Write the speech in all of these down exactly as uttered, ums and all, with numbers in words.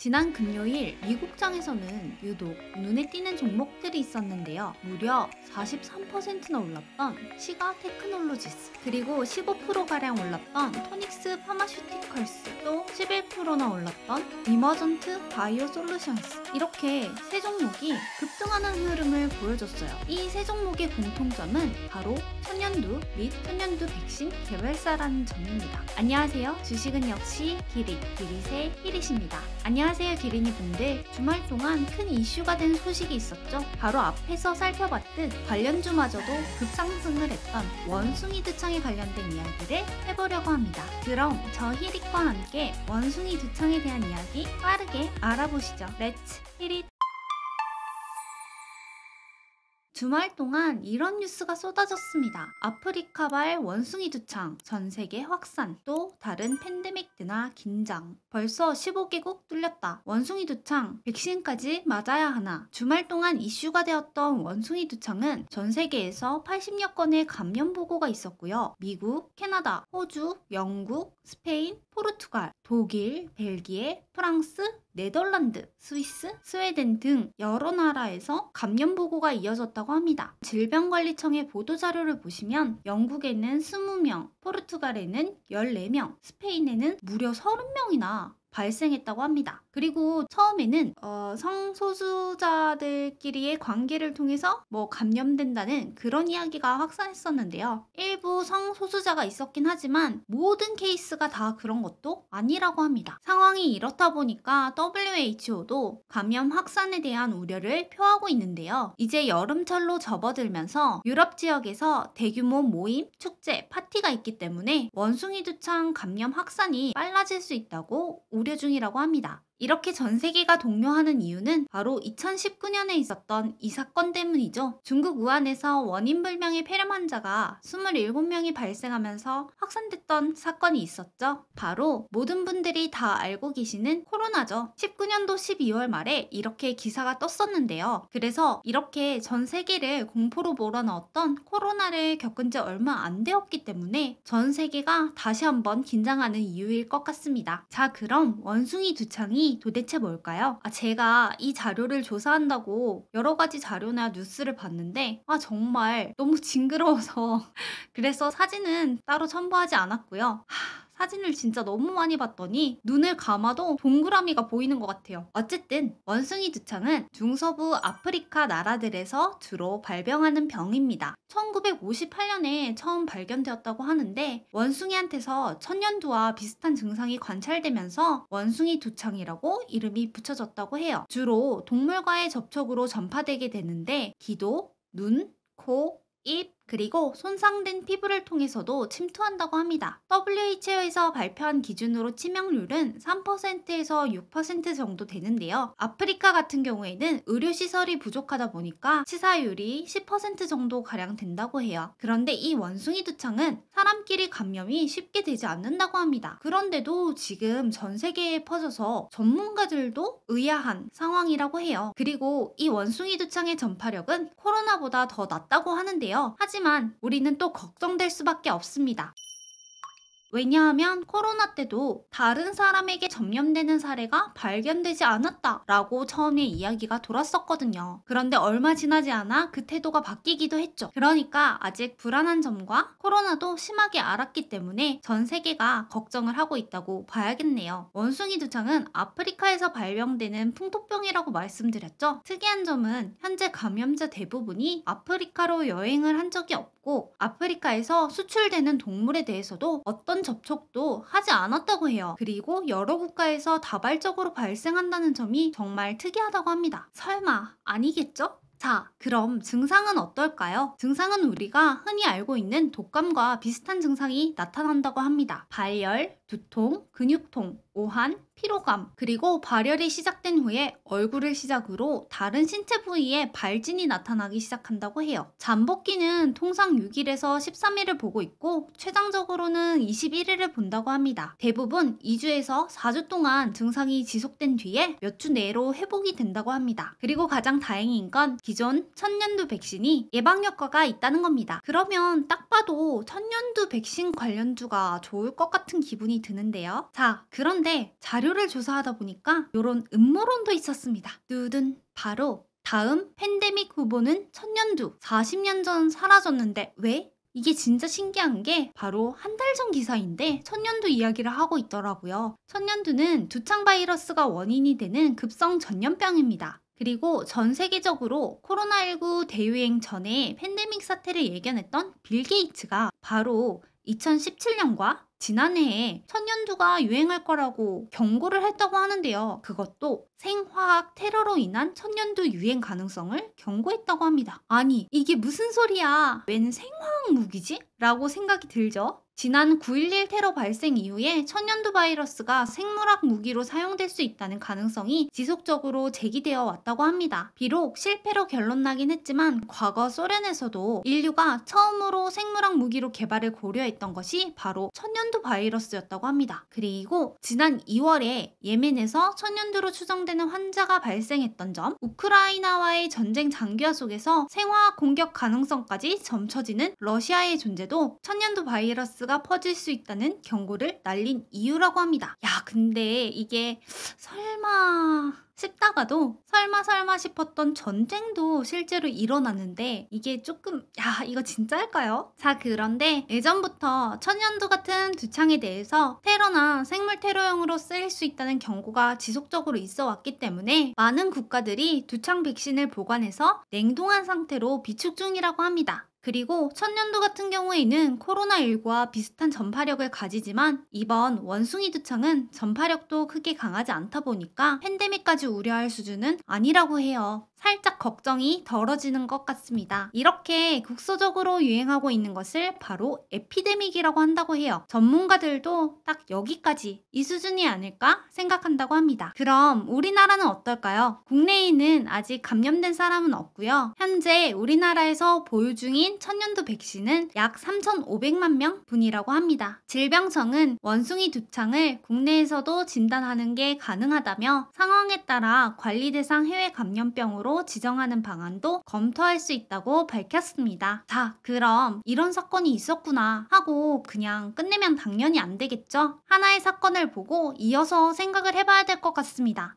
지난 금요일 미국장에서는 유독 눈에 띄는 종목들이 있었는데요. 무려 사십삼 퍼센트나 올랐던 시가 테크놀로지스, 그리고 십오 퍼센트가량 올랐던 토닉스 파마슈티컬스, 또 십일 퍼센트나 올랐던 이머전트 바이오 솔루션스, 이렇게 세 종목이 급등하는 흐름을 보여줬어요. 이 세 종목의 공통점은 바로 천연두 및 천연두 백신 개발사라는 점입니다. 안녕하세요. 주식은 역시 기릿, 기릿의 기릿입니다. 안녕하세요 기린이 분들. 주말 동안 큰 이슈가 된 소식이 있었죠. 바로 앞에서 살펴봤듯 관련주마저도 급상승을 했던 원숭이 두창에 관련된 이야기를 해보려고 합니다. 그럼 저 히릿과 함께 원숭이 두창에 대한 이야기 빠르게 알아보시죠. 렛츠 히릿! 주말 동안 이런 뉴스가 쏟아졌습니다. 아프리카발 원숭이 두창, 전세계 확산, 또 다른 팬데믹드나 긴장. 벌써 십오 개국 뚫렸다. 원숭이 두창, 백신까지 맞아야 하나. 주말 동안 이슈가 되었던 원숭이 두창은 전세계에서 팔십여 건의 감염 보고가 있었고요. 미국, 캐나다, 호주, 영국, 스페인, 포르투갈, 독일, 벨기에, 프랑스, 네덜란드, 스위스, 스웨덴 등 여러 나라에서 감염 보고가 이어졌다고 합니다. 질병관리청의 보도자료를 보시면 영국에는 이십 명, 포르투갈에는 십사 명, 스페인에는 무려 삼십 명이나 발생했다고 합니다. 그리고 처음에는 어, 성소수자들끼리의 관계를 통해서 뭐 감염된다는 그런 이야기가 확산했었는데요. 일부 성소수자가 있었긴 하지만 모든 케이스가 다 그런 것도 아니라고 합니다. 상황이 이렇다 보니까 더블유에이치오도 감염 확산에 대한 우려를 표하고 있는데요. 이제 여름철로 접어들면서 유럽 지역에서 대규모 모임, 축제, 파티가 있기 때문에 원숭이 두창 감염 확산이 빨라질 수 있다고 우려 중이라고 합니다. 이렇게 전 세계가 동요하는 이유는 바로 이천십구 년에 있었던 이 사건 때문이죠. 중국 우한에서 원인불명의 폐렴 환자가 이십칠 명이 발생하면서 확산됐던 사건이 있었죠. 바로 모든 분들이 다 알고 계시는 코로나죠. 십구 년도 십이월 말에 이렇게 기사가 떴었는데요. 그래서 이렇게 전 세계를 공포로 몰아넣었던 코로나를 겪은 지 얼마 안 되었기 때문에 전 세계가 다시 한번 긴장하는 이유일 것 같습니다. 자, 그럼 원숭이 두창이 도대체 뭘까요? 아, 제가 이 자료를 조사한다고 여러 가지 자료나 뉴스를 봤는데 아 정말 너무 징그러워서 그래서 사진은 따로 첨부하지 않았고요. 하, 사진을 진짜 너무 많이 봤더니 눈을 감아도 동그라미가 보이는 것 같아요. 어쨌든 원숭이 두창은 중서부 아프리카 나라들에서 주로 발병하는 병입니다. 천구백오십팔 년에 처음 발견되었다고 하는데 원숭이한테서 천연두와 비슷한 증상이 관찰되면서 원숭이 두창이라고 이름이 붙여졌다고 해요. 주로 동물과의 접촉으로 전파되게 되는데 기도, 눈, 코, 입, 그리고 손상된 피부를 통해서도 침투한다고 합니다. 더블유에이치오에서 발표한 기준으로 치명률은 삼 퍼센트에서 육 퍼센트 정도 되는데요. 아프리카 같은 경우에는 의료시설이 부족하다 보니까 치사율이 십 퍼센트 정도 가량 된다고 해요. 그런데 이 원숭이 두창은 사람끼리 감염이 쉽게 되지 않는다고 합니다. 그런데도 지금 전 세계에 퍼져서 전문가들도 의아한 상황이라고 해요. 그리고 이 원숭이 두창의 전파력은 코로나보다 더 낮다고 하는데요. 하지만 우리는 또 걱정될 수밖에 없습니다. 왜냐하면 코로나 때도 다른 사람에게 전염되는 사례가 발견되지 않았다 라고 처음에 이야기가 돌았었거든요. 그런데 얼마 지나지 않아 그 태도가 바뀌기도 했죠. 그러니까 아직 불안한 점과 코로나도 심하게 앓았기 때문에 전 세계가 걱정을 하고 있다고 봐야겠네요. 원숭이 두창은 아프리카에서 발병되는 풍토병이라고 말씀드렸죠. 특이한 점은 현재 감염자 대부분이 아프리카로 여행을 한 적이 없고 아프리카에서 수출되는 동물에 대해서도 어떤 접촉도 하지 않았다고 해요. 그리고 여러 국가에서 다발적으로 발생한다는 점이 정말 특이하다고 합니다. 설마 아니겠죠? 자, 그럼 증상은 어떨까요? 증상은 우리가 흔히 알고 있는 독감과 비슷한 증상이 나타난다고 합니다. 발열, 두통, 근육통, 오한, 피로감, 그리고 발열이 시작된 후에 얼굴을 시작으로 다른 신체 부위에 발진이 나타나기 시작한다고 해요. 잠복기는 통상 육 일에서 십삼 일을 보고 있고 최장적으로는 이십일 일을 본다고 합니다. 대부분 이 주에서 사 주 동안 증상이 지속된 뒤에 몇 주 내로 회복이 된다고 합니다. 그리고 가장 다행인 건 기존 천연두 백신이 예방 효과가 있다는 겁니다. 그러면 딱 봐도 천연두 백신 관련주가 좋을 것 같은 기분이 드는데요. 자, 그런데 그런데 자료를 조사하다 보니까 이런 음모론도 있었습니다. 누둔 바로 다음 팬데믹 후보는 천년두 사십 년 전 사라졌는데 왜? 이게 진짜 신기한 게 바로 한 달 전 기사인데 천년두 이야기를 하고 있더라고요. 천년두는 두창 바이러스가 원인이 되는 급성 전염병입니다. 그리고 전 세계적으로 코로나십구 대유행 전에 팬데믹 사태를 예견했던 빌 게이츠가 바로 이천십칠 년과 지난해에 천년두가 유행할 거라고 경고를 했다고 하는데요. 그것도 생화학 테러로 인한 천년두 유행 가능성을 경고했다고 합니다. 아니, 이게 무슨 소리야? 웬 생화학 무기지? 라고 생각이 들죠? 지난 구일일 테러 발생 이후에 천년두 바이러스가 생물학 무기로 사용될 수 있다는 가능성이 지속적으로 제기되어 왔다고 합니다. 비록 실패로 결론나긴 했지만 과거 소련에서도 인류가 처음으로 생물학 무기로 개발을 고려했던 것이 바로 천년두 바이러스였다고 합니다. 그리고 지난 이월에 예멘에서 천년두로 추정되는 환자가 발생했던 점, 우크라이나와의 전쟁 장기화 속에서 생화학 공격 가능성까지 점쳐지는 러시아의 존재도 천년두 바이러스 가 퍼질 수 있다는 경고를 날린 이유라고 합니다. 야, 근데 이게 설마 싶다가도 설마 설마 싶었던 전쟁도 실제로 일어났는데 이게 조금 야 이거 진짜일까요? 자, 그런데 예전부터 천년두 같은 두창에 대해서 테러나 생물 테러용으로 쓰일 수 있다는 경고가 지속적으로 있어 왔기 때문에 많은 국가들이 두창 백신을 보관해서 냉동한 상태로 비축 중이라고 합니다. 그리고 천년두 같은 경우에는 코로나십구와 비슷한 전파력을 가지지만 이번 원숭이 두창은 전파력도 크게 강하지 않다 보니까 팬데믹까지 우려할 수준은 아니라고 해요. 살짝 걱정이 덜어지는 것 같습니다. 이렇게 국소적으로 유행하고 있는 것을 바로 에피데믹이라고 한다고 해요. 전문가들도 딱 여기까지 이 수준이 아닐까 생각한다고 합니다. 그럼 우리나라는 어떨까요? 국내에는 아직 감염된 사람은 없고요. 현재 우리나라에서 보유 중인 천년두 백신은 약 삼천오백만 명 분이라고 합니다. 질병청은 원숭이 두창을 국내에서도 진단하는 게 가능하다며 상황에 따라 관리 대상 해외 감염병으로 지정하는 방안도 검토할 수 있다고 밝혔습니다. 자, 그럼 이런 사건이 있었구나 하고 그냥 끝내면 당연히 안 되겠죠? 하나의 사건을 보고 이어서 생각을 해봐야 될 것 같습니다.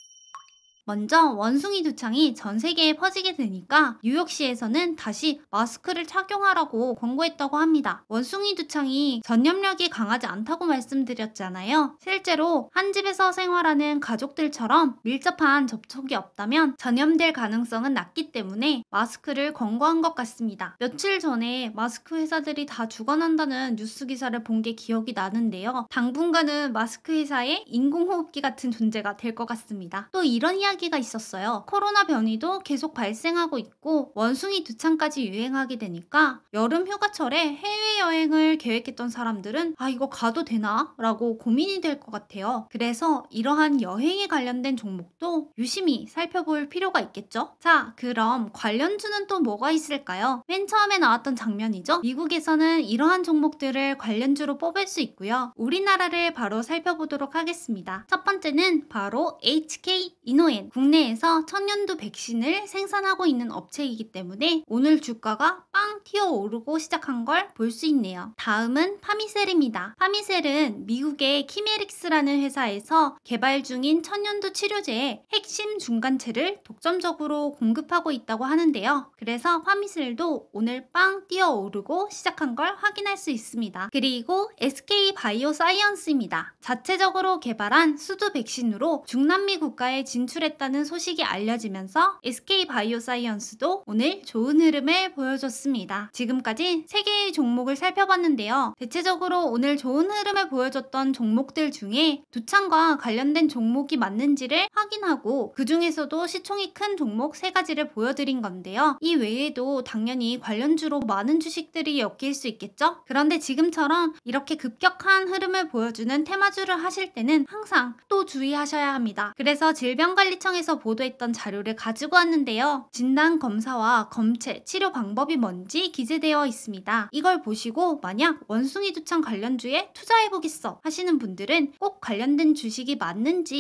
먼저 원숭이 두창이 전 세계에 퍼지게 되니까 뉴욕시에서는 다시 마스크를 착용하라고 권고했다고 합니다. 원숭이 두창이 전염력이 강하지 않다고 말씀드렸잖아요. 실제로 한 집에서 생활하는 가족들처럼 밀접한 접촉이 없다면 전염될 가능성은 낮기 때문에 마스크를 권고한 것 같습니다. 며칠 전에 마스크 회사들이 다 죽어난다는 뉴스 기사를 본 게 기억이 나는데요. 당분간은 마스크 회사의 인공호흡기 같은 존재가 될 것 같습니다. 또 이런 이야기 이야기가 있었어요. 코로나 변이도 계속 발생하고 있고 원숭이 두창까지 유행하게 되니까 여름 휴가철에 해외여행을 계획했던 사람들은 아 이거 가도 되나? 라고 고민이 될 것 같아요. 그래서 이러한 여행에 관련된 종목도 유심히 살펴볼 필요가 있겠죠? 자, 그럼 관련주는 또 뭐가 있을까요? 맨 처음에 나왔던 장면이죠? 미국에서는 이러한 종목들을 관련주로 뽑을 수 있고요. 우리나라를 바로 살펴보도록 하겠습니다. 첫 번째는 바로 에이치케이 이노엔. 국내에서 천년두 백신을 생산하고 있는 업체이기 때문에 오늘 주가가 빵 튀어오르고 시작한 걸 볼 수 있네요. 다음은 파미셀입니다. 파미셀은 미국의 키메릭스라는 회사에서 개발 중인 천년두 치료제의 핵심 중간체를 독점적으로 공급하고 있다고 하는데요. 그래서 파미셀도 오늘 빵 뛰어오르고 시작한 걸 확인할 수 있습니다. 그리고 에스케이 바이오사이언스입니다. 자체적으로 개발한 수두 백신으로 중남미 국가에 진출했다는 소식이 알려지면서 에스케이 바이오사이언스도 오늘 좋은 흐름을 보여줬습니다. 지금까지 세 개의 종목을 살펴봤는데요. 대체적으로 오늘 좋은 흐름을 보여줬던 종목들 중에 두창과 관련된 종목이 맞는지를 확인하고 그 중에서도 시총이 큰 종목 세 가지를 보여드린 건데요. 이 외에도 당연히 관련주로 많은 주식들이 엮일 수 있겠죠? 그런데 지금처럼 이렇게 급격한 흐름을 보여주는 테마주를 하실 때는 항상 또 주의하셔야 합니다. 그래서 질병관리청에서 보도했던 자료를 가지고 왔는데요. 진단검사와 검체, 치료 방법이 뭔지 기재되어 있습니다. 이걸 보시고 만약 원숭이 두창 관련주에 투자해보겠어 하시는 분들은 꼭 관련된 주식이 맞는지 꼭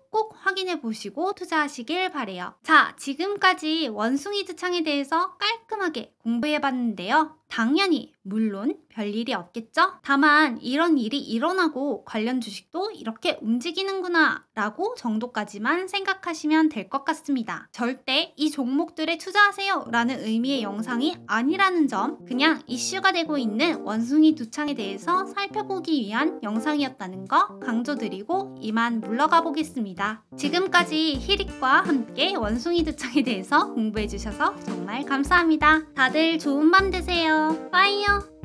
꼭꼭 확인해 보시고 투자하시길 바래요. 자, 지금까지 원숭이드 창에 대해서 깔끔하게 공부해 봤는데요. 당연히 물론 별일이 없겠죠? 다만 이런 일이 일어나고 관련 주식도 이렇게 움직이는구나 라고 정도까지만 생각하시면 될 것 같습니다. 절대 이 종목들에 투자하세요 라는 의미의 영상이 아니라는 점, 그냥 이슈가 되고 있는 원숭이 두 창에 대해서 살펴보기 위한 영상이었다는 거 강조드리고 이만 물러가 보겠습니다. 지금까지 히릭과 함께 원숭이 두 창에 대해서 공부해 주셔서 정말 감사합니다. 다들 좋은 밤 되세요. 빠이요.